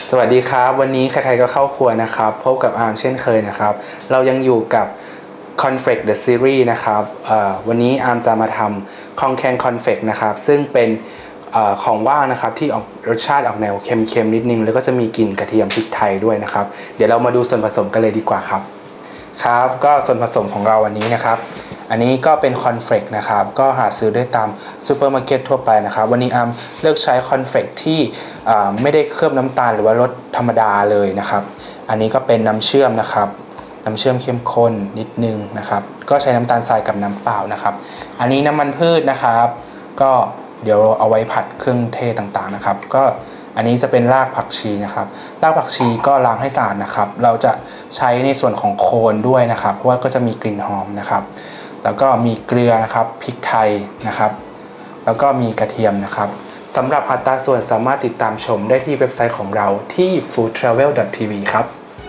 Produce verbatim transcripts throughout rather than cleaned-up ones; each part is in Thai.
สวัสดีครับวันนี้ใครๆก็เข้าครัวนะครับพบกับอาร์มเช่นเคยนะครับเรายังอยู่กับ Confect the Series นะครับวันนี้อาร์มจะมาทำคองแคนคอนเฟกนะครับซึ่งเป็นของว่างนะครับที่ออกรสชาติออกแนวเค็มๆนิดนึงแล้วก็จะมีกลิ่นกระเทียมพริกไทยด้วยนะครับเดี๋ยวเรามาดูส่วนผสมกันเลยดีกว่าครับครับก็ส่วนผสมของเราวันนี้นะครับอันนี้ก็เป็นคอนเฟกนะครับก็หาซื้อได้ตามซูเปอร์มาร์เก็ตทั่วไปนะครับวันนี้อาร์มเลือกใช้คอนเฟกที่ไม่ได้เคลือบน้ำตาลหรือว่ารสธรรมดาเลยนะครับอันนี้ก็เป็นน้ำเชื่อมนะครับน้ำเชื่อมเข้มข้นนิดนึงนะครับก็ใช้น้ำตาลทรายกับน้ำเปล่านะครับอันนี้น้ำมันพืชนะครับก็เดี๋ยวเอาไว้ผัดเครื่องเทศต่างๆนะครับก็อันนี้จะเป็นรากผักชีนะครับรากผักชีก็ล้างให้สะอาดนะครับเราจะใช้ในส่วนของโคนด้วยนะครับเพราะว่าก็จะมีกลิ่นหอมนะครับแล้วก็มีเกลือนะครับพริกไทยนะครับแล้วก็มีกระเทียมนะครับสำหรับอัตราส่วนสามารถติดตามชมได้ที่เว็บไซต์ของเราที่ ฟู้ดทราเวล ดอท ที วี ครับ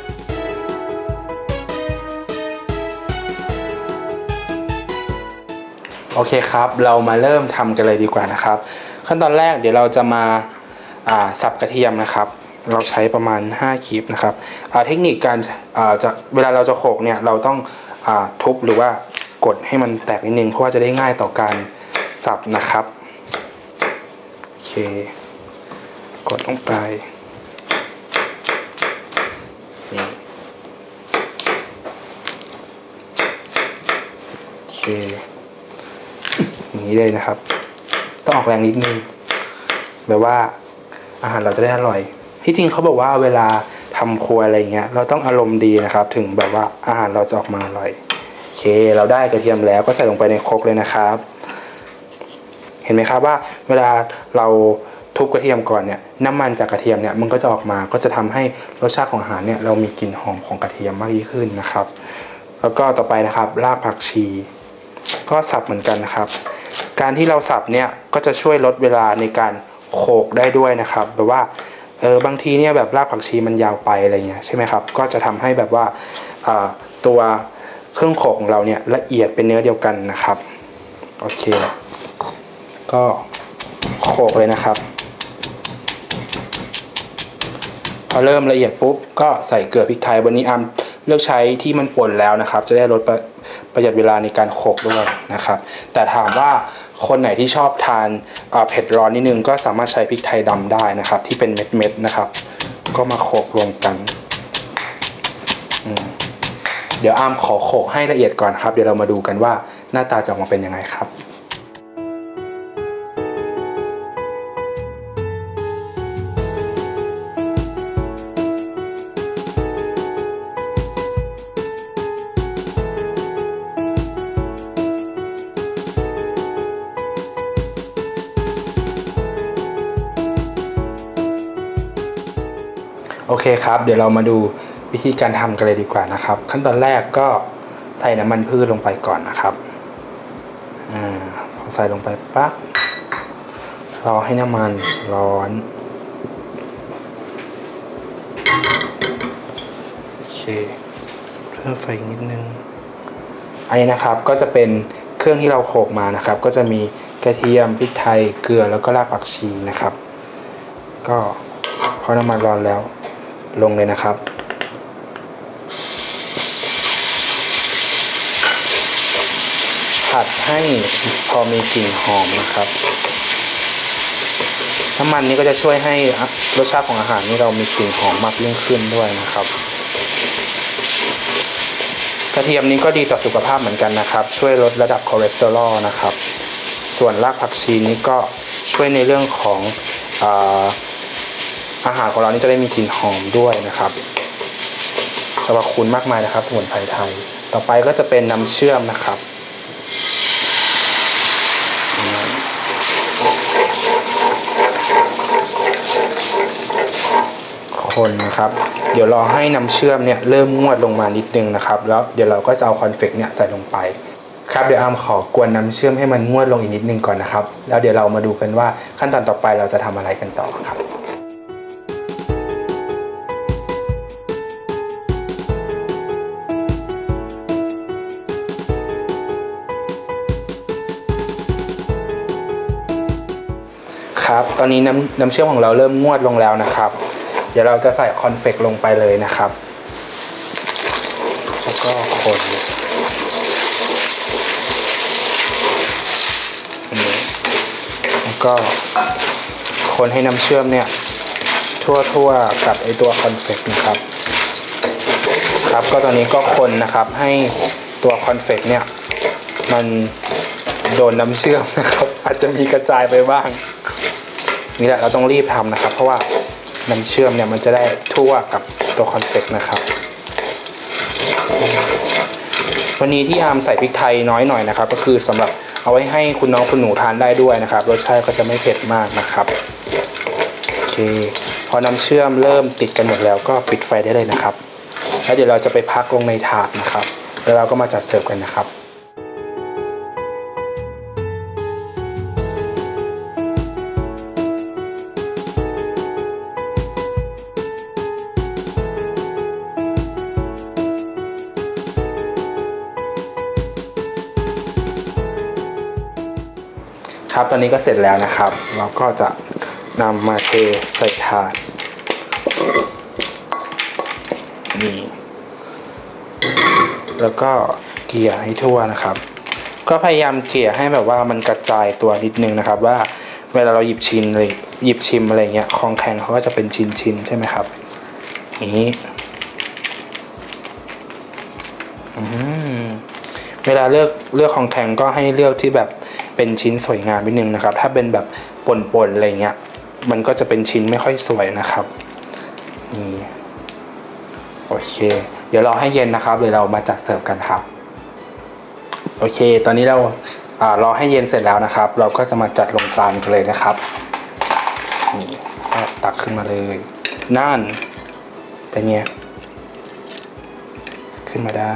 โอเคครับเรามาเริ่มทำกันเลยดีกว่านะครับขั้นตอนแรกเดี๋ยวเราจะมาสับกระเทียมนะครับเราใช้ประมาณห้าคลิปนะครับเทคนิคการจะเวลาเราจะโขลกเนี่ยเราต้องทุบหรือว่ากดให้มันแตกนิดนึงเพราะว่าจะได้ง่ายต่อการสับนะครับโอเคกดลงไปนี่โอเคอย่างนี้เลยนะครับต้องออกแรงนิดนึงแบบว่าอาหารเราจะได้อร่อยที่จริงเขาบอกว่าเวลาทำครัวอะไรเงี้ยเราต้องอารมณ์ดีนะครับถึงแบบว่าอาหารเราจะออกมาอร่อยโอเคเราได้กระเทียมแล้วก็ใส่ลงไปในครกเลยนะครับเห็นไหมครับว่าเวลาเราทุบกระเทียมก่อนเนี่ยน้ำมันจากกระเทียมเนี่ยมันก็จะออกมาก็จะทำให้รสชาติของอาหารเนี่ยเรามีกลิ่นหอมของกระเทียมมากยิ่งขึ้นนะครับแล้วก็ต่อไปนะครับรากผักชีก็สับเหมือนกันนะครับการที่เราสับเนี่ยก็จะช่วยลดเวลาในการโขลกได้ด้วยนะครับแบบว่าเออบางทีเนี่ยแบบรากผักชีมันยาวไปอะไรเงี้ยใช่ไหมครับก็จะทำให้แบบว่าตัวเครื่องโขลกของเราเนี่ยละเอียดเป็นเนื้อเดียวกันนะครับโอเคก็โขลกเลยนะครับพอเริ่มละเอียดปุ๊บก็ใส่เกลือพริกไทยวันนี้อาร์มเลือกใช้ที่มันป่นแล้วนะครับจะได้ลดประหยัดเวลาในการโขลกด้วยนะครับแต่ถามว่าคนไหนที่ชอบทานเผ็ดร้อนนิดนึงก็สามารถใช้พริกไทยดำได้นะครับที่เป็นเม็ดๆนะครับก็มาโขลกรวมกันเดี๋ยวอาร์มขอโขลกให้ละเอียดก่อนครับเดี๋ยวเรามาดูกันว่าหน้าตาจะออกมาเป็นยังไงครับโอเคครับเดี๋ยวเรามาดูวิธีการทำกันเลยดีกว่านะครับขั้นตอนแรกก็ใส่น้ำมันพืชลงไปก่อนนะครับอ่าพอใส่ลงไปปั๊บรอให้น้ำมันร้อนโอเคเพิ่มไฟนิดนึงอันนี้นะครับก็จะเป็นเครื่องที่เราโขลกมานะครับก็จะมีกระเทียมพริกไทยเกลือแล้วก็รากผักชีนะครับก็พอน้ำมันร้อนแล้วลงเลยนะครับผัดให้พอมีกลิ่นหอมนะครับน้ำมันนี้ก็จะช่วยให้รสชาติของอาหารนี่เรามีกลิ่นหอมมากยิ่งขึ้นด้วยนะครับกระเทียมนี้ก็ดีต่อสุขภาพเหมือนกันนะครับช่วยลดระดับคอเลสเตอรอลนะครับส่วนรากผักชีนี้ก็ช่วยในเรื่องของอ่าอาหารของเรานี่จะได้มีกลิ่นหอมด้วยนะครับสรรพคุณมากมายนะครับสมุนไพรไทยต่อไปก็จะเป็นน้ำเชื่อมนะครับคนนะครับเดี๋ยวรอให้น้ำเชื่อมเนี่ยเริ่มงวดลงมานิดนึงนะครับแล้วเดี๋ยวเราก็จะเอาคอนเฟกเนี่ยใส่ลงไปครับเดี๋ยวอาร์มขอกวนน้ำเชื่อมให้มันงวดลงอีกนิดนึงก่อนนะครับแล้วเดี๋ยวเรามาดูกันว่าขั้นตอนต่อไปเราจะทำอะไรกันต่อครับครับตอนนี้น้ำน้ำเชื่อมของเราเริ่มงวดลงแล้วนะครับเดี๋ยวเราจะใส่คอนเฟกลงไปเลยนะครับแล้วก็คนแล้วก็คนให้น้ำเชื่อมเนี่ยทั่วๆกับไอตัวคอนเฟกนะครับครับก็ตอนนี้ก็คนนะครับให้ตัวคอนเฟกเนี่ยมันโดนน้ำเชื่อมนะครับอาจจะมีกระจายไปบ้างนี่แหละเราต้องรีบทำนะครับเพราะว่าน้ำเชื่อมเนี่ยมันจะได้ทั่วกับตัวคอนเฟกนะครับวันนี้ที่อาร์มใส่พริกไทยน้อยหน่อยนะครับก็คือสำหรับเอาไว้ให้คุณน้องคุณหนูทานได้ด้วยนะครับรสชาติก็จะไม่เผ็ดมากนะครับโอเคพอน้ำเชื่อมเริ่มติดกันหมดแล้วก็ปิดไฟได้เลยนะครับแล้วเดี๋ยวเราจะไปพักลงในถาดนะครับแล้วเราก็มาจัดเสิร์ฟกันนะครับครับตอนนี้ก็เสร็จแล้วนะครับเราก็จะนำมาเทใส่ถาดนี่แล้วก็เกลี่ยให้ทั่วนะครับก็พยายามเกลี่ยให้แบบว่ามันกระจายตัวนิดนึงนะครับว่าเวลาเราหยิบชิมเลยหยิบชิมอะไรเงี้ยของแข็งเขาก็จะเป็นชิ้นๆใช่ไหมครับอย่างนี้เวลาเลือกเลือกของแข็งก็ให้เลือกที่แบบเป็นชิ้นสวยงามนิดนึงนะครับถ้าเป็นแบบป่นๆอะไรเงี้ยมันก็จะเป็นชิ้นไม่ค่อยสวยนะครับนี่โอเคเดี๋ยวเราให้เย็นนะครับเดี๋ยวเรามาจัดเสิร์ฟกันครับโอเคตอนนี้เราอ่ารอให้เย็นเสร็จแล้วนะครับเราก็จะมาจัดลงจานกันเลยนะครับนี่ตักขึ้นมาเลยนั่นเป็นไงขึ้นมาได้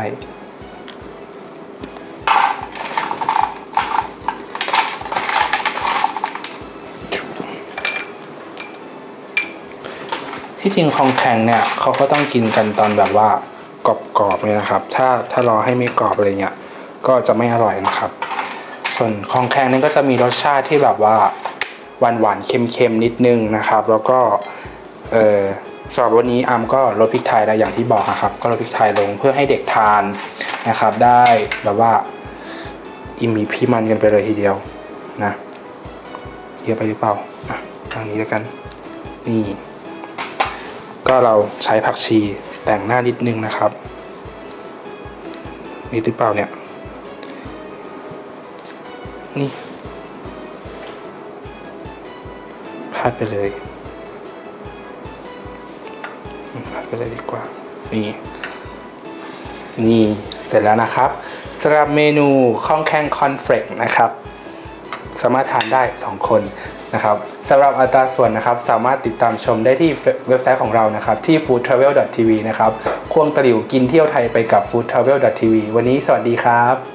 ที่จริงของแข็งเนี่ยเขาก็ต้องกินกันตอนแบบว่ากรอบๆเลยนะครับถ้าถ้ารอให้ไม่กรอบอะไรเงี้ยก็จะไม่อร่อยนะครับส่วนของแข็งนี่ก็จะมีรสชาติที่แบบว่าหวานๆเค็มๆนิดนึงนะครับแล้วก็เออสำหรับวันนี้อาร์มก็ลดพริกไทยแล้วอย่างที่บอกนะครับก็ลดพริกไทยลงเพื่อให้เด็กทานนะครับได้แบบว่าอิ่มมีพี่มันกันไปเลยทีเดียวนะเยอะไปหรือเปล่าอ่ะทางนี้แล้วกันนี่ก็เราใช้ผักชีแต่งหน้านิดนึงนะครับนี่หรือเปล่าเนี่ยนี่พัดไปเลยพัดไปเลยดีกว่านี่นี่เสร็จแล้วนะครับสำหรับเมนูข้องแข็งคอนเฟลกนะครับสามารถทานได้สองคนนะครับสำหรับอัตราส่วนนะครับสามารถติดตามชมได้ที่เว็บไซต์ของเรานะครับที่ ฟู้ดทราเวล ดอท ที วี นะครับควงตะหลิวกินเที่ยวไทยไปกับ ฟู้ดทราเวล ดอท ที วี วันนี้สวัสดีครับ